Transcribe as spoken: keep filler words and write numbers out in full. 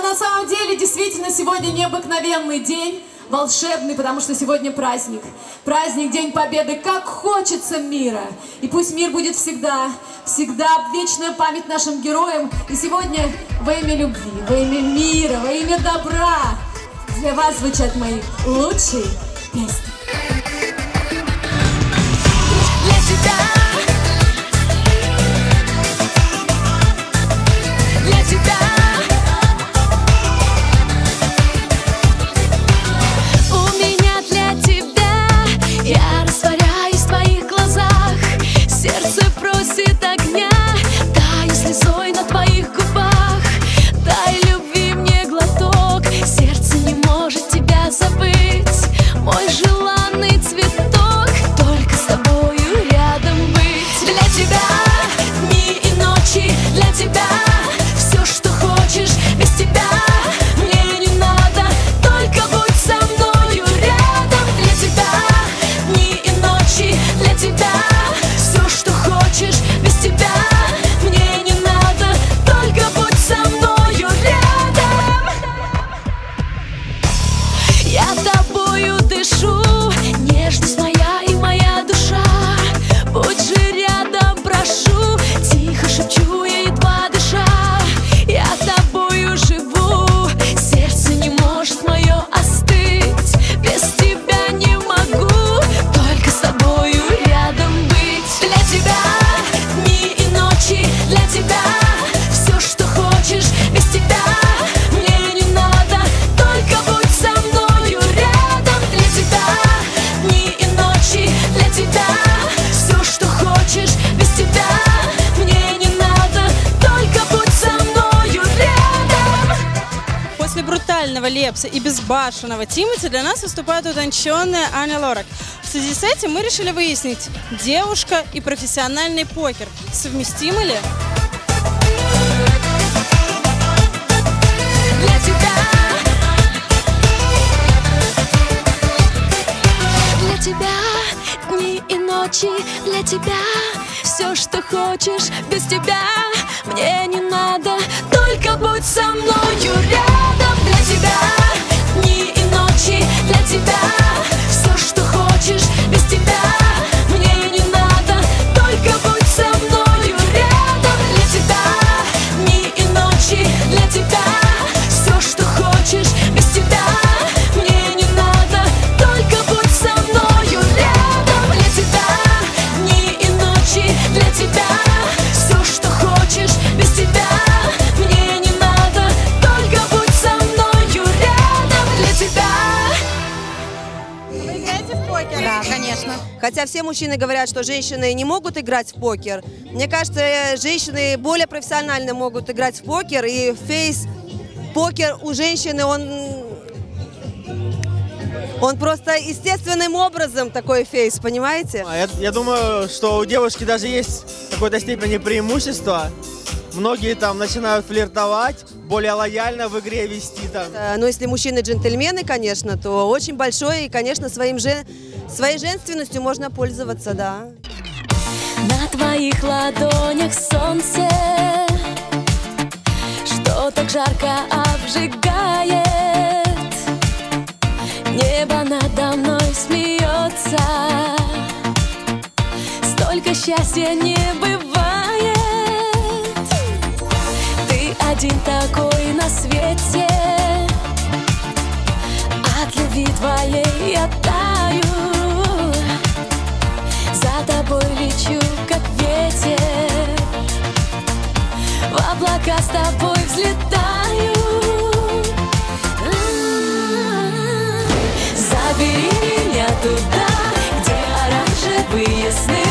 на самом деле действительно сегодня необыкновенный день, волшебный, потому что сегодня праздник. Праздник, День Победы, как хочется мира. И пусть мир будет всегда, всегда вечная память нашим героям. И сегодня во имя любви, во имя мира, во имя добра для вас звучат мои лучшие песни. Для тебя, для тебя. У меня для тебя, я растворяюсь в твоих глазах. Сердце просит огня, таю слезой на твоих губах. Дай любви мне глоток, сердце не может тебя забыть. Мой желанный цветок, только с тобою рядом быть. Для тебя дни и ночи, для тебя все, что хочешь, без тебя мне не надо, только будь со мною рядом. Для тебя дни и ночи, для тебя все, что хочешь, без тебя мне не надо, только будь со мною рядом. Я тобою дышу, нежность моя и моя душа. Будь же рядом, прошу, тихо шепчу я, едва дыша. Я тобою живу, сердце не может мое остыть. Без тебя не могу, только с тобою рядом быть. Для тебя дни и ночи, для тебя все, что хочешь, без тебя мне не надо, только будь со мною рядом. Для тебя дни и ночи, для тебя все, что хочешь, без тебя мне не надо, только будь со мною рядом. После брутального Лепса и безбашенного Тимати для нас выступает утонченная Аня Лорак. В связи с этим мы решили выяснить, девушка и профессиональный покер совместимы ли? Для тебя, для тебя дни и ночи, для тебя все, что хочешь, без тебя мне не надо, только будь со мною рядом. Для тебя дни и ночи, для тебя все, что хочешь, без тебя мне не надо, только будь со мною рядом. Для тебя дни и ночи, для тебя все, что хочешь, без тебя мне не надо, только будь со мною рядом. Для тебя дни и ночи, для тебя все, что хочешь, без тебя мне не надо, только будь со мною рядом. Для тебя. Вы играете в покер? Да, конечно. Хотя все мужчины говорят, что женщины не могут играть в покер. Мне кажется, женщины более профессионально могут играть в покер. И фейс-покер у женщины, он, он просто естественным образом такой фейс, понимаете? Я, я думаю, что у девушки даже есть в какой-то степени преимущество. Многие там начинают флиртовать, более лояльно в игре вести там. Э, Но если мужчины джентльмены, конечно, то очень большой, и, конечно, своим же, своей женственностью можно пользоваться, да. На твоих ладонях солнце, что так жарко обжигает. Небо надо мной смеется, столько счастья не бывает. Ты один такой на свете, от любви твоей я таю. За тобой лечу, как ветер, в облака с тобой взлетаю. Забери меня туда, где оранжевые сны.